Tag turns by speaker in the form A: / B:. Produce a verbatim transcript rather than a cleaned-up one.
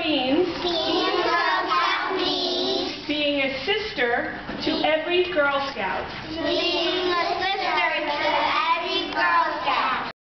A: means
B: Being a Girl Scout means
A: being a sister to every Girl Scout.
B: being